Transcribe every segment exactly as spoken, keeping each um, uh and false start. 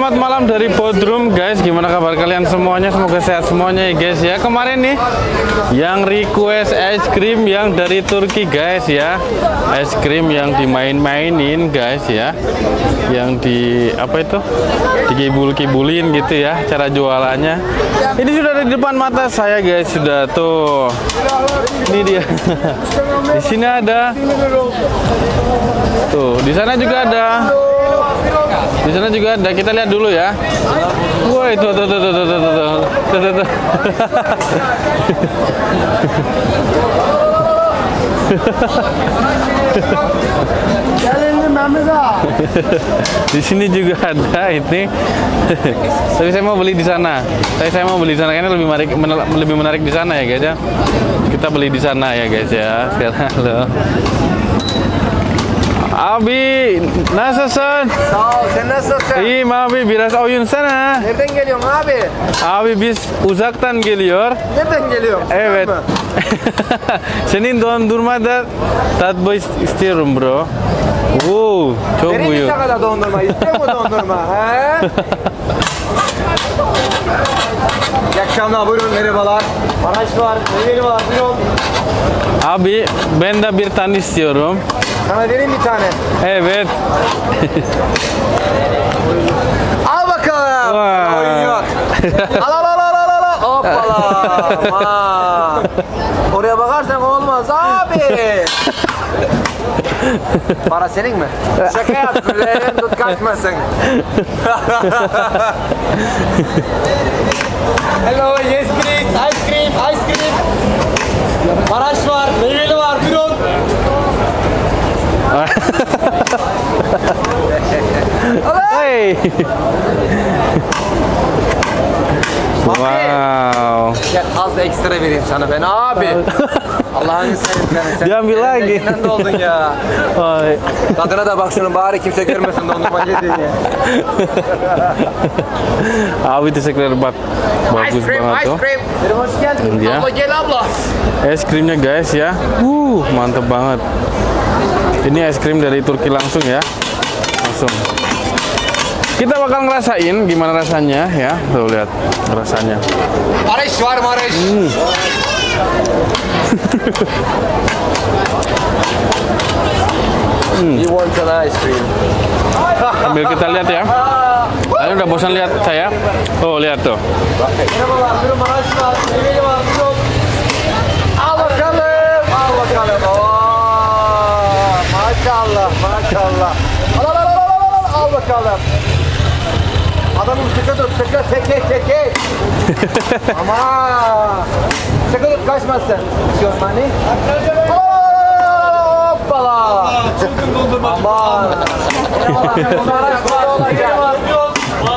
selamat malam dari Bodrum guys. Gimana kabar kalian semuanya? Semoga sehat semuanya ya guys ya. Kemarin nih yang request es krim yang dari Turki guys ya. Es krim yang dimain-mainin guys ya. Yang di apa itu? Dikibul-kibulin gitu ya cara jualannya. Ini sudah ada di depan mata saya guys, sudah tuh. Ini dia. Di sini ada. Tuh, di sana juga ada. Di sana juga ada. Kita lihat dulu ya. Woi, tuh tuh tuh tuh tuh tuh tuh tuh tuh tuh. Di sini juga ada ini. Tapi saya mau beli di sana. Tapi saya mau beli di sana karena lebih menarik, lebih menarik di sana ya guys ya. Kita beli di sana ya guys ya. Sekarang loh. Abi nasılsın? Sağ ol, sen nasılsın? İyiyim abi, biraz oyun sana. Nereden geliyorsun abi? Abi biz uzaktan geliyor. Nereden geliyorsun? Evet. Senin dondurmada tatlı istiyorum bro. Oo, çok Vereyim mi büyük. sana da dondurma? İstiyor mu dondurma? He? İyi akşamlar, buyurun, merhabalar. Maraş var, meyveli var, buyurun. Abi ben de bir tane istiyorum. Sana vereyim bir tane. Evet. Al bakalım. Vay. Oyun yok. Al al al al al al. Hoppala. Aman. Oraya bakarsan olmaz abi. Para senin mi? Şaka yaptım. Leğen tut kaçmasın. Hello, yes please. Ice cream, ice cream. Maraş var, meyveli var. Buyurun. Hey. Wow. Gel az da ekstra vereyim sana ben abi. Allah'ını seveyim sen. Diambil lagi. Elinden doldun ya. Ay. Tadına da bak şunun, bari kimse görmesin dondurma yediğini. Abi teşekkürler bak. Bagus Ice cream, banget ice tuh. cream. Hoş geldin. Ya. Abla gel abla. Es krimnya guys ya. Uh, mantep banget. Ini es krim dari Turki langsung ya. Langsung. Kita bakal ngerasain gimana rasanya ya. Tuh lihat rasanya. Barış var Barış. Hmm. You want an ice cream? Sambil kita lihat ya. Kalian udah bosan lihat saya? Oh, lihat tuh. Merhabalar, buyurun Maraş var, meyveli var, buyurun. Al bakalım, al bakalım. Oo, maşallah, maşallah. Al al al al al al, al bakalım. Adamım sıkı tut, sıkı, teke teke. Aman. Sıkı tut, kaçmasın. Istiyor mani? Hoppala. Aman. Maraş var, meyveli var, buyurun.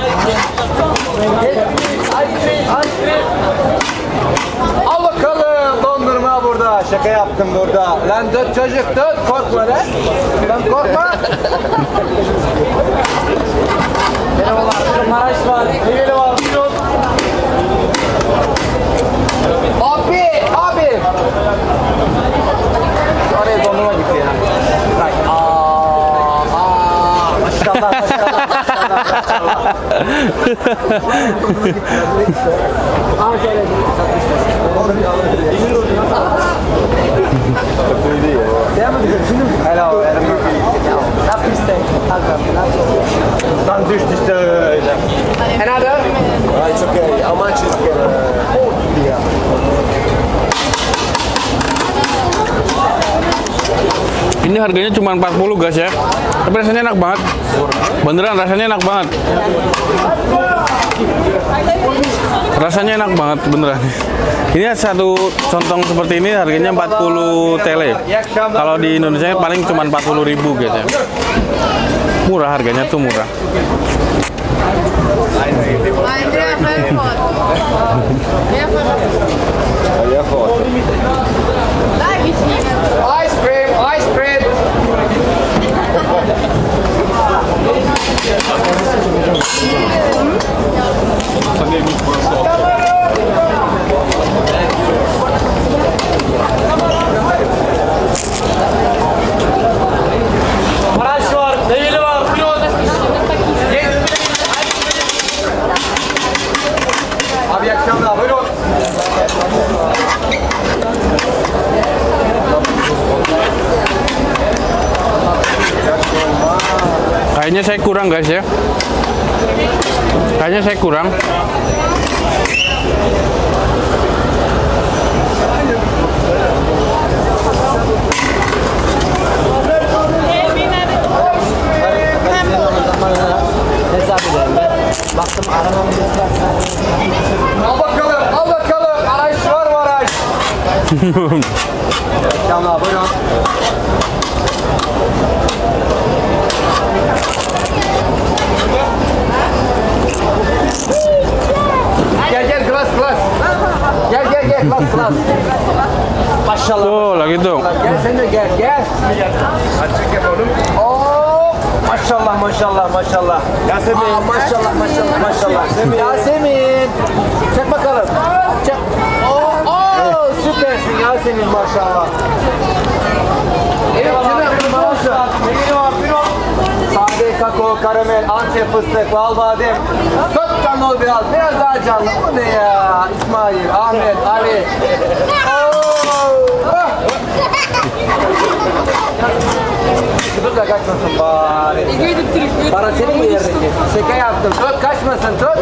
Al bakalım, dondurma burada. Şaka yaptım burada. Lan dört çocuk dört, korkma lan. Lan korkma. Merhabalar, Maraş var, meyveli var, buyurun. Abi, abi. Oraya dondurma gitti ya. Bak, aaa, aaa. Maşallah, maşallah, maşallah, maşallah. Hello, Lan düştü işte öyle. Another? It's okay. How much is it? Yeah. Ini harganya cuma empat puluh guys ya. Tapi rasanya enak banget. Beneran rasanya enak banget. Rasanya enak banget beneran. Ini satu contong seperti ini harganya empat puluh T L. Kalau di Indonesia paling cuma empat puluh ribu guys ya. Murah harganya tuh murah. Ice cream, ice cream. Maraş var, meyveli var, buyurun. Kayaknya saya kurang guys ya. Kayaknya saya kurang. Baktım aramam. Al bakalım, al bakalım. Araç var mı araç? Canlar buyurun. Gel gel kelas kelas. Gel gel gel kelas kelas. Maşallah. Tuh lagi tuh. Gel sen de gel gel. Açık yapalım. Oo, maşallah maşallah maşallah. Yasemin. Aa, maşallah maşallah maşallah. Yasemin. Çek bakalım. Çek. Oo, oo süpersin Yasemin maşallah. Evet, sade kakao, karamel, antep fıstık, bal badem. Çok canlı ol biraz, biraz daha canlı. Bu ne ya? İsmail, Ahmet, Ali. Dur da kaçmasın bari. Para senin mi yerdeki? Şaka yaptım. Tut kaçmasın, tut.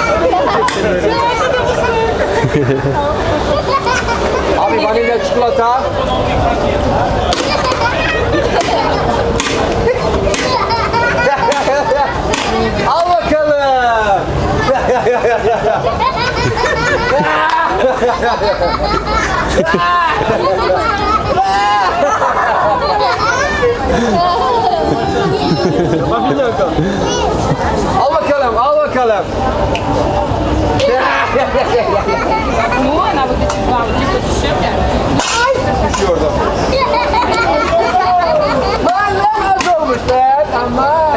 Abi vanilya çikolata. Al bakalım. Al bakalım, al bakalım. Düşüyor orada. Lan ne az olmuş be, aman.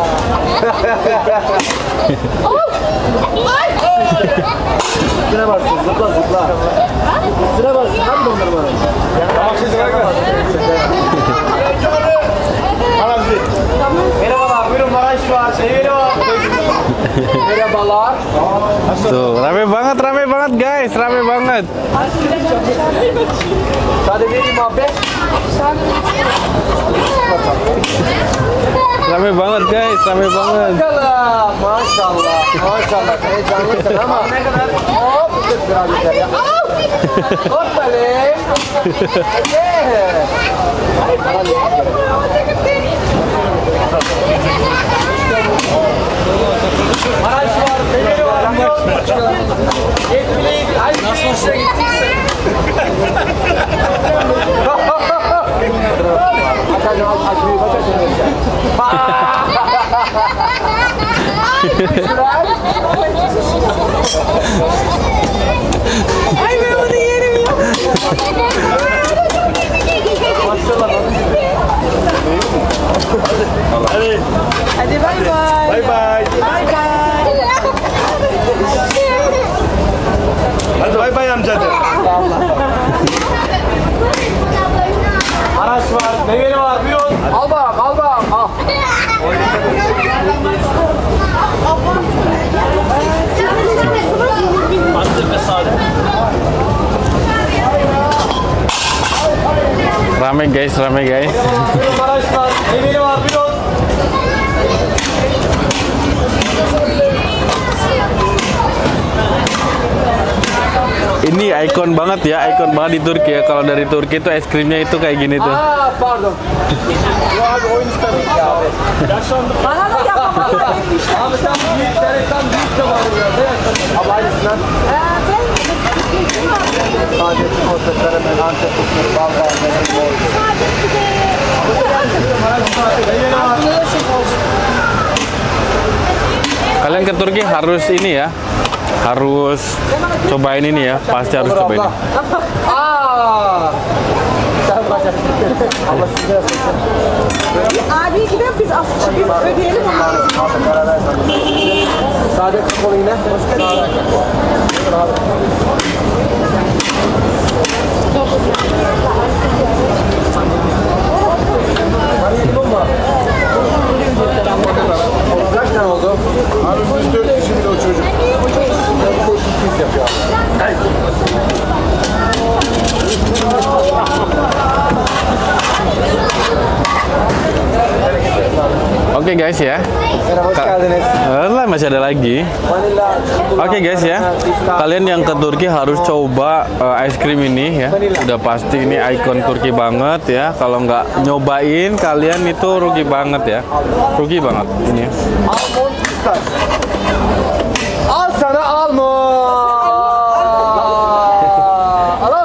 Üstüne bassın, zıpla zıpla. Üstüne bassın, hadi dondurma. Tamam, şimdi bırakın. Merhabalar, buyurun Maraş var, şey var. Merhabalar. Tuh, rame banget, rame banget guys, rame banget. Sadece lima beş. Rame banget guys, rame banget. Maşallah, maşallah, maşallah. Heyecanlısın ama. Ne kadar? Hop, dur biraz yeter ya. Hop böyle. Maraş var, peyniri var. Yes please. Ay, nasıl hoşuna gittiyse. Açacağım, açmayı bakacağım. Ay ben bunu yerim ya. Hadi. Hadi bay bay. Bay bay. Bay bay. Hadi bay bay amca de. Araç var, meyveli var, buyurun. Al bakalım, al bakalım, al. Rame guys, rame guys. Buyurun araç var, meyveli var, buyurun. Ini ikon banget ya, ikon banget di Turki ya. Kalau dari Turki itu es krimnya itu kayak gini tuh. Aa, pardon. Yo abi oyun istedik ya abi. Bana da yapamam. Abi sen büyükleri, sen büyük de var ya. Ne yaşadın? Abi aynısından. Sadece çikolata, karamel, antep fıstık, bal var, meyveli var. Meyveli var. Kalian ke Turki harus ini ya, harus cobain ini ya, pasti harus cobain. Aa! Sen bırak. Allah size nasılsın? Abi gidelim biz aslında biz ödeyelim ama. Sade kakao yine. Sade kakao. Kaç tane oldu? Abi üç dört kişi bile o çocuk. dört beş yüz yapıyor. Oke guys ya. Merhaba, hoş geldiniz. Lah masih ada lagi. Vanilla. Oke guys ya, kalian yang ke Turki harus coba uh, es krim ini ya. Udah pasti ini ikon Turki banget ya. Kalau nggak nyobain kalian itu rugi banget ya. Rugi banget ini. Ya. Almond ister. Al sana almond. Halo.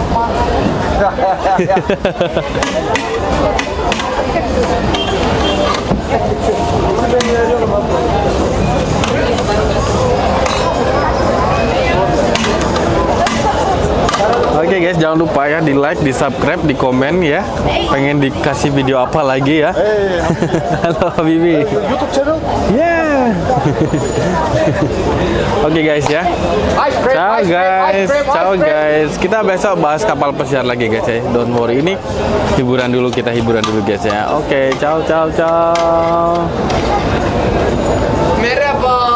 Oke guys, jangan lupa ya di like, di subscribe, di komen ya. Pengen dikasih video apa lagi ya? Halo Habibi. YouTube channel. Yeah. Oke guys ya. Ice cream, Ciao ice cream, guys, ice cream, ciao ice cream. guys. Kita besok bahas kapal pesiar lagi guys ya. Don't worry, ini hiburan dulu, kita hiburan dulu guys ya. Oke, ciao ciao ciao. Merhaba.